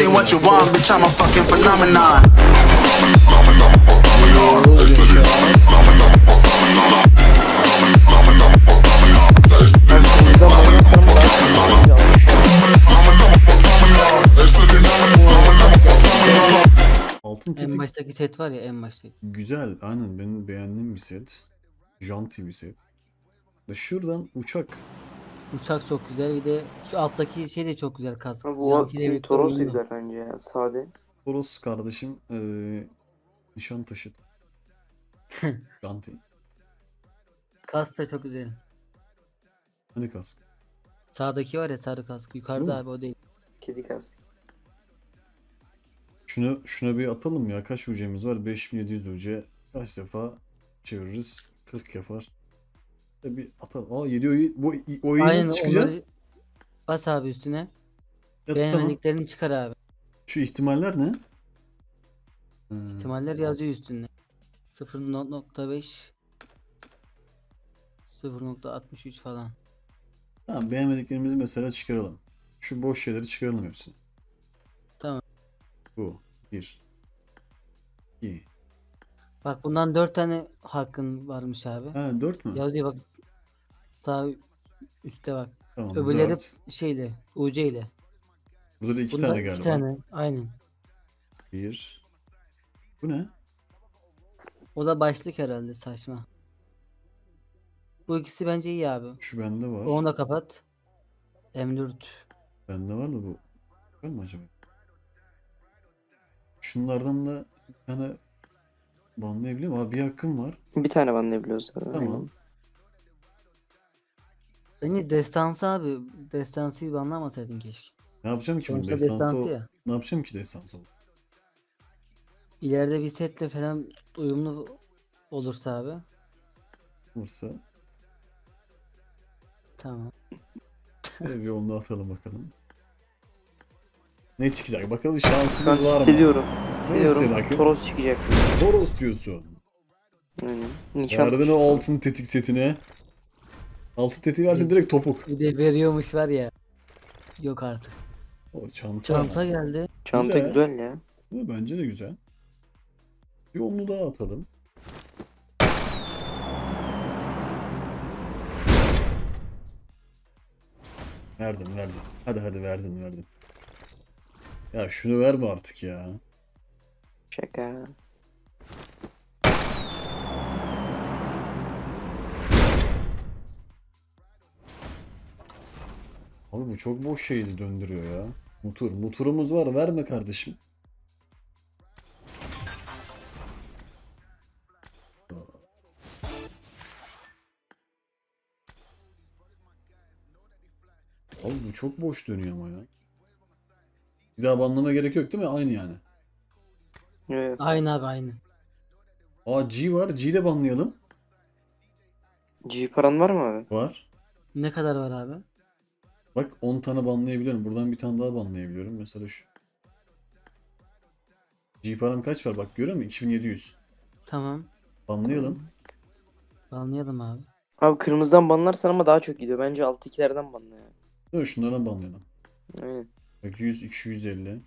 Really what you want, bitch, I'm a fucking phenomenon. Altın tetik. En baştaki set var ya, en baştaki. Güzel, aynen benim beğendiğim bir set. Janti bir set. Ve şuradan uçak. Uçak çok güzel, bir de şu alttaki şey de çok güzel, kask. Bu Jantiyle birlikte Toros da uyumlu. güzel bence ya. Sade. Toros kardeşim nişan taşı. Janti. Kask da çok güzel. Hani kask? Sağdaki var ya, sarı kask. Yukarıda Bu. abi, o değil. Kedi kas. Şuna bir atalım ya. Kaç UC'miz var? 5700 UC. Kaç defa çeviririz? 40 yapar. Bir atalım. Aa 7 OI. Bu OI'ye Aynen, nasıl çıkacağız? onları bas abi üstüne. Ya, tamam. Beğenmediklerini çıkar abi. Şu ihtimaller ne? İhtimaller yazıyor üstünde. 0.5 0.63 falan. Tamam, beğenmediklerimizi mesela çıkaralım. Şu boş şeyleri çıkaralım hepsini. Tamam. Bu. 1 2 Bak, bundan 4 tane hakkın varmış abi. Ha 4 mü? Yazıyor bak, sağ üstte bak. Tamam. Öbürleri 4. şeyle, UC ile. Burada da 2 Bunda tane 2 galiba. tane. Aynen. 1. Bu ne? O da başlık herhalde, saçma. Bu ikisi bence iyi abi. Şu bende var. Onu da kapat. M4. Bende var da bu. Var mı acaba? Şunlardan da bir tane banlayabiliyor muyum? Abi bir hakkım var. Bir tane banlayabiliyoruz. Tamam. Beni destansı abi. Destansıyı banlamasaydın keşke. Ne yapacağım ki bunu? Sonuçta Destansı destansı ya. Ne yapacağım ki destansı ol? İleride bir setle falan uyumlu olursa abi. Olursa Tamam. bir yolunu atalım bakalım. Ne çıkacak? Bakalım Şu an şansımız var mı? hissediyorum. Neyse Hissediyorum. bakın. Toros çıkacak. Toros diyorsun. Aynen. Nişan. Verdin o altın tetik setine. Altın tetiği versin direkt topuk. Bir de veriyormuş var ya. Yok artık. O çanta. Çanta geldi. Çanta Güzel. güzel ya. Bence de güzel. Bir onu daha atalım. Verdim. Hadi verdim. Ya şunu verme artık ya. Şaka. Abi bu çok boş şeydi döndürüyor ya. Muturumuz var, verme kardeşim. Abi bu çok boş dönüyor ama ya. Bir daha banlama gerek yok değil mi? Aynı yani. Evet. Aynı abi, aynı. Aa G var. G'de banlayalım. G paran var mı abi? Var. Ne kadar var abi? Bak 10 tane banlayabiliyorum. Buradan bir tane daha banlayabiliyorum. Mesela şu. G param kaç var? Bak görüyor musun? 2700. Tamam. Banlayalım. Banlayalım abi. Abi kırmızıdan banlarsan ama daha çok gidiyor. Bence 6-2'lerden banla ya. Değil mi? Şunlardan banlayalım. Aynen. Bak 100, 250.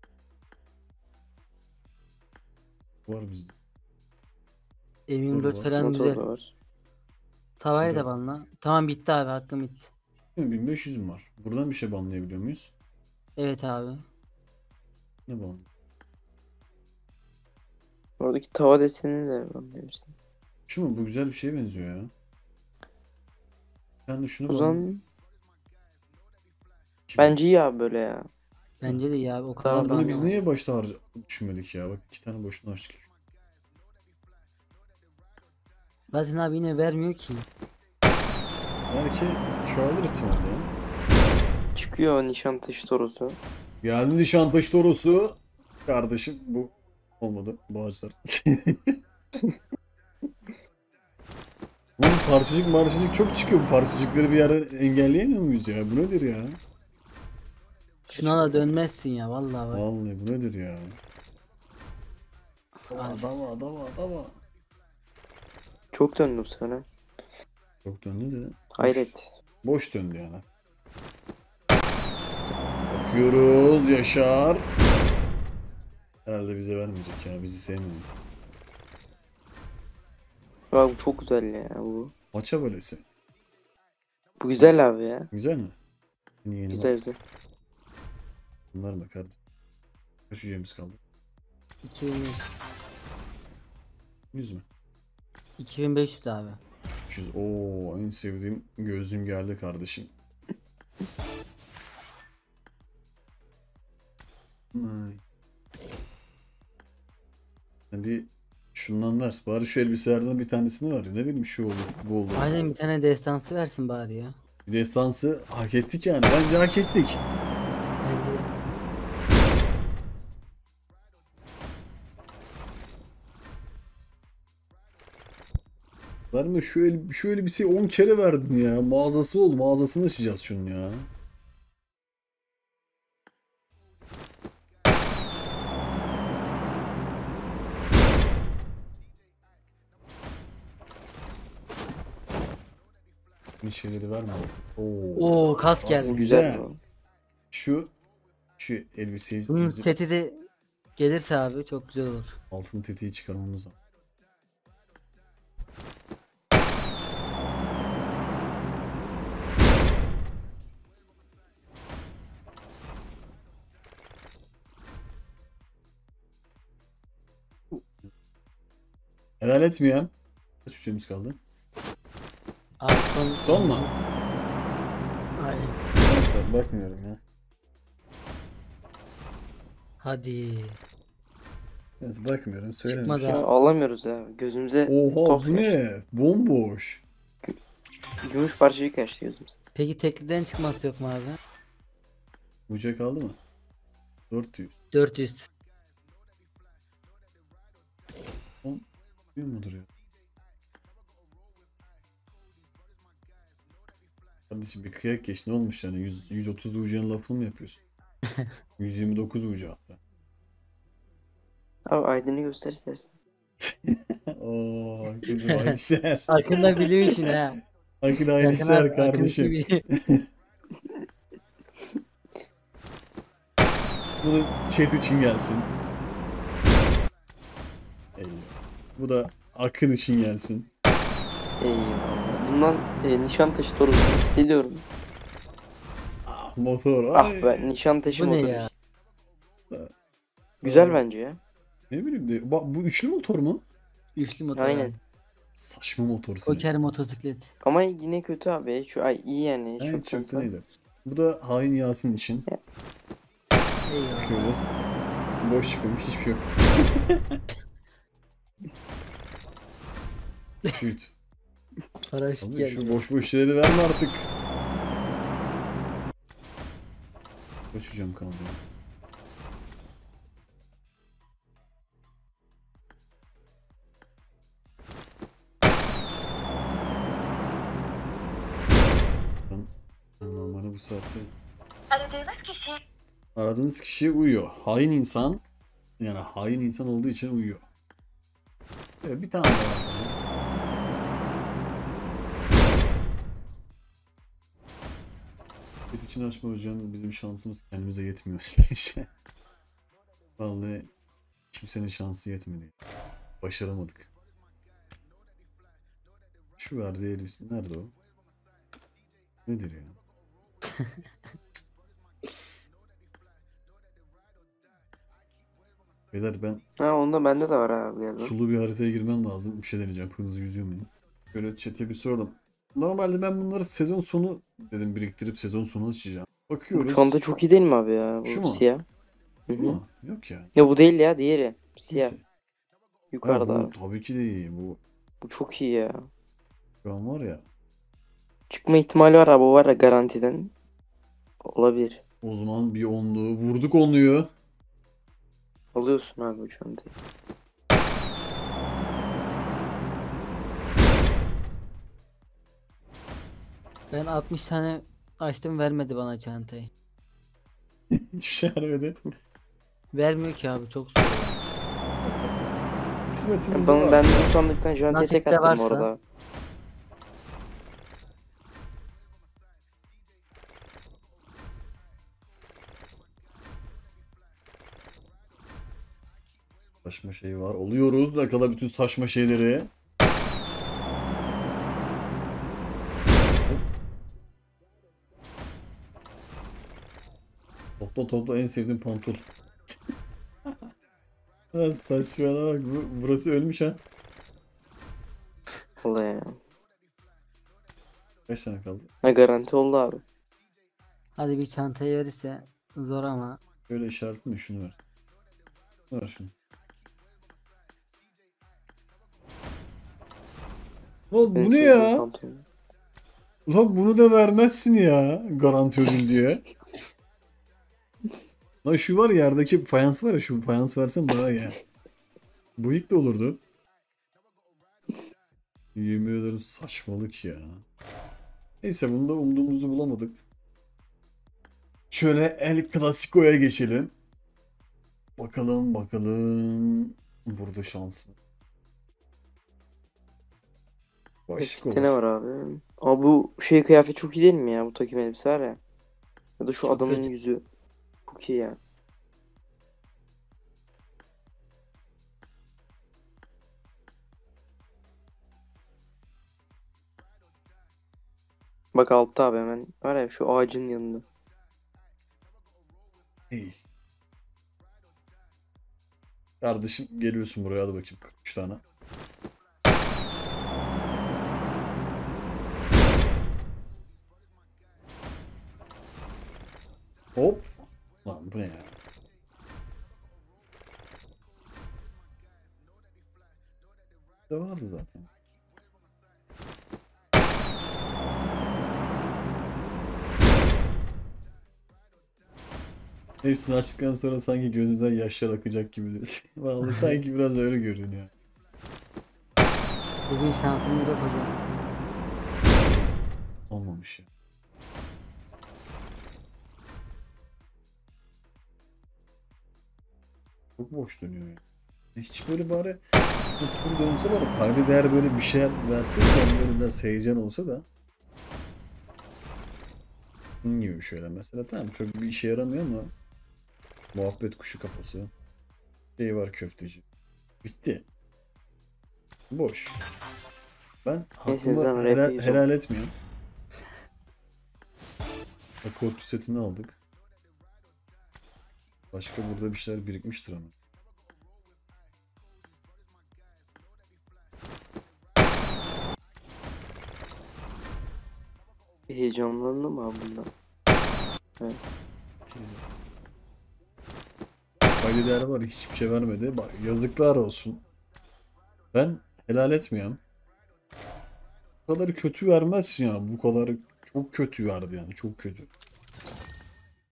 Var bizde. M24 Motor falan Motor güzel. da var. Tavayı Güzel. da banla. Tamam, bitti abi, hakkım bitti. Değil mi? 1500'üm var. Buradan bir şey banlayabiliyor muyuz? Evet abi. Ne ban? Oradaki tava desenini de banlayabilirsin. Şu mu? Bu güzel bir şeye benziyor ya. Ben de şunu O banlayayım. zaman bence iyi abi böyle ya. Bence de iyi abi, o Tamam, kadar Lan bunu biz banlama. niye başta düşünmedik ya? Bak 2 tane boşuna açtık. Zaten abi yine vermiyor ki. Belki çoğalır ihtimalle ya. Çıkıyor Nişantaşı Toros'u. Geldi Nişantaşı Torusu. Kardeşim bu olmadı. Bağışlar. Oğlum parçacık çok çıkıyor. Bu parçacıkları bir yerde engelleyemiyor muyuz ya? Bu nedir ya? Şuna da dönmezsin ya vallahi bak. Vallahi bu nedir ya? Al işte. Adama. Çok döndü bu sene. Çok döndü de. Hayret. Boş döndü yani. Bakıyoruz Yaşar. Herhalde bize vermeyecek ya. Bizi sevmiyor. Bak bu çok güzel ya bu. Maça böylesi. Bu güzel abi ya. Güzel mi? Yeni Güzel bak. güzel. Bunlar mı kardeşim? Kaç hücremiz kaldı? 2100. 100 mü? 2500 abi. 300. Oo, en sevdiğim gözlüğüm geldi kardeşim. Ay. Bir şundan ver. Bari şu elbiselerden bir tanesini ver. Ne bileyim şu olur, bu olur. Aynen bir tane destansı versin bari ya. Bir destansı hak ettik yani. Bence hak ettik. Bence de. Verme şu elbiseyi 10 kere verdin ya. Mağazası ol. Mağazasını açacağız şunun ya. Bir şeyleri verme. Oo. Oo kas Kas geldi. Bu güzel. güzel bu. Şu elbiseyi Bunun bizim seti de gelirse abi çok güzel olur. altın tetiği çıkarmamız lazım. Helal etmeyen. Kaç hücremiz kaldı? Abi son. Son mu? Aynen. Neyse bakmıyorum ya. Hadi. Neyse bakmıyorum. Söyleme. Çıkmadı Ya, abi. alamıyoruz ya. Gözümüze Oha top bu ne? Bomboş. gümüş parçayı kaçtı gözümüze. Peki tekliden çıkması yok mu abi? Uca kaldı mı? 400. 400. Bir mudur ya? Kardeşim bir kıyak geç ne olmuş yani 130 ucunun lafını mı yapıyorsun? 129 ucu hatta. Abi Aydın'ı göster istersen. Oo, gözüm aynı işler. Hakkında biliyorsun ha. Akın aynı Yakın işler abi, kardeşim. Akın gibi. Bu da chat için gelsin. Eyvallah. Bu da Akın için gelsin. Eyvallah. Bundan Nişantaşı torusunu hissediyorum. Ah, motor. Ah Ay. be Nişantaşı Bu ne motoru. ya? Güzel bence ya. Ne bileyim de. Bu üçlü motor mu? Üçlü motor. Aynen. abi. Saçma motor seni. Poker motosiklet. Ama yine kötü abi. Şu ay iyi yani. Evet, Çok çok da insan. neydi? Bu da hain Yasin için. Eyvallah. Şöyle boş çıkıyormuş hiçbir şey yok. Şuyut. Paraşüt Abi geldi. şu boş şeyleri verme artık. Kaç hocam kaldı ya? Ben normalde bu saatte aradığınız kişi uyuyor. Hain insan yani hain insan olduğu için uyuyor. Evet, bir tane daha atalım. Bet için açma hocam bizim şansımız kendimize yetmiyor. Vallahi kimsenin şansı yetmedi. Başaramadık. Şu verdiği elbise nerede o? Nedir ya? Beyler ben Ha onda bende de var abi galiba. sulu bir haritaya girmem lazım. Bir şey deneyeceğim. Hızlı yüzüyor muyum? Şöyle chat'e bir soralım. Normalde ben bunları sezon sonu dedim biriktirip sezon sonu açacağım. Bu Bakıyoruz. çanta çok iyi değil mi abi ya? Bu Şu mu? siyah. Hı hı. Ama yok ya. Ya bu değil ya diğeri. Siyah. Neyse. Ha, Yukarıda bu abi. tabii ki de iyi. Bu Bu çok iyi ya. şu an var ya. Çıkma ihtimali var abi o var ya garantiden. Olabilir. O zaman bir onluğu vurduk onluyu. Alıyorsun abi bu çantayı. Ben 60 tane açtım vermedi bana çantayı. Hiçbir şey vermedi. Vermiyor ki abi çok zor. Kısmetimizde Ben, var. ben bu sandıktan jantaya tek Nasipte attım varsa. orada. Saçma şey var. Oluyoruz. Ne kadar bütün saçma şeyleri. Topla topla en sevdiğim pantol. Lan saçmalama bak. Burası ölmüş ha. Vallahi ya. Kaç tane kaldı? Ha, garanti oldu abi. Hadi bir çantayı verirse zor ama. Böyle işaretli şunu ver. Ver şunu. Lan En bu ne sevdiğim ya? pantolon. Lan bunu da vermezsin ya. Garanti ödül diye. Lan şu var ya, yerdeki fayans var ya, şu fayans versen daha iyi. Bu ilk de olurdu. Yemin ederim saçmalık ya. Neyse bunda umduğumuzu bulamadık. Şöyle El Clasico'ya geçelim. Bakalım bakalım. Burada şans mı? Başlık Eskide ne olur. var abi? Aa, bu şey kıyafet çok iyi değil mi ya? Bu takım elbise var ya. Ya da şu Çok adamın kötü. yüzü. Çok iyi ya. Bak altta abi hemen. Var ya şu ağacın yanında. İyi. Kardeşim geliyorsun buraya, hadi bakayım 43 tane. Hop. Lan bu ne ya? De vardı zaten. Hepsini açtıktan sonra sanki gözünden yaşlar akacak gibi diyor. Vallahi sanki biraz öyle görünüyor. Bugün şansımız yok hocam. Olmamış ya. Çok boş dönüyor ya. Hiç böyle bari bu tur dönse bari kayda değer böyle bir şeyler verse, yani böyle biraz heyecan olsa da. Bunun gibi şöyle mesela, tamam çok bir işe yaramıyor ama muhabbet kuşu kafası. Şey var, köfteci. Bitti. Boş. Ben Neyse, hakkımı zaten helal, rap'iyiz helal etmiyorum. Akort setini aldık. Başka burada bir şeyler birikmiştir ama. Bir heyecanlandım mı abi bundan? Evet. Kayda değer var, hiçbir şey vermedi. Bak yazıklar olsun. Ben helal etmiyorum. Bu kadar kötü vermezsin ya. Bu kadar çok kötü verdi yani. Çok kötü.